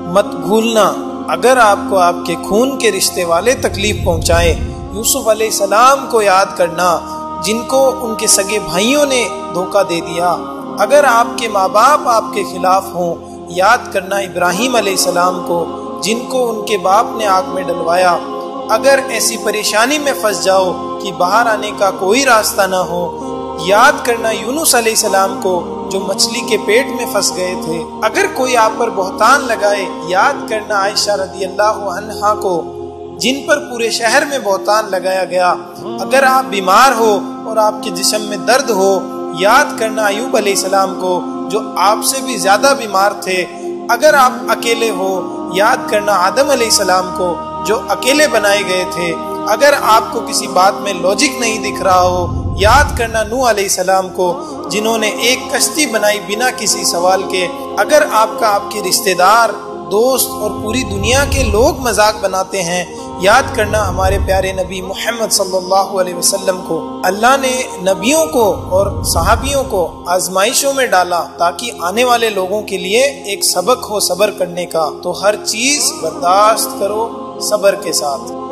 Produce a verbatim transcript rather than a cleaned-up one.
مت بھولنا اگر آپ کو آپ کے خون کے رشتے والے تکلیف پہنچائیں، یوسف علیہ السلام کو یاد کرنا جن کو ان کے سگے بھائیوں نے دھوکہ دے دیا۔ اگر آپ کے ماں باپ آپ کے خلاف ہوں، یاد کرنا ابراہیم علیہ السلام کو جن کو ان کے باپ نے آگ میں ڈلوایا۔ اگر ایسی پریشانی میں پھنس جاؤ کہ باہر آنے کا کوئی راستہ نہ ہو، یاد کرنا یونس علیہ السلام کو جو مچھلی کے پیٹ میں پھنس گئے تھے۔ اگر کوئی آپ پر بہتان لگائے، یاد کرنا عائشہ رضی اللہ عنہا کو جن پر پورے شہر میں بہتان لگایا گیا۔ اگر آپ بیمار ہو اور آپ کے جسم میں درد ہو، یاد کرنا ایوب علیہ السلام کو جو آپ سے بھی زیادہ بیمار تھے۔ اگر آپ اکیلے ہو، یاد کرنا آدم علیہ السلام کو جو اکیلے بنائے گئے تھے۔ اگر آپ کو کسی بات میں لوجک نہیں دکھ رہا ہو، یاد کرنا نوح علیہ السلام کو جنہوں نے ایک کشتی بنائی بنا کسی سوال کے۔ اگر آپ کا آپ کے رشتہ دار، دوست اور پوری دنیا کے لوگ مذاق بناتے ہیں، یاد کرنا ہمارے پیارے نبی محمد صلی اللہ علیہ وسلم کو۔ اللہ نے نبیوں کو اور صحابیوں کو آزمائشوں میں ڈالا تاکہ آنے والے لوگوں کے لیے ایک سبق ہو صبر کرنے کا۔ تو ہر چیز برداشت کرو صبر کے ساتھ۔